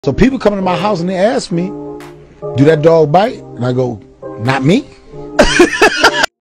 So people come to my house and they ask me, do that dog bite? And I go, not me.